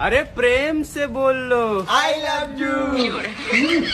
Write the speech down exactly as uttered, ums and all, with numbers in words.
अरे प्रेम से बोल लो। I love you.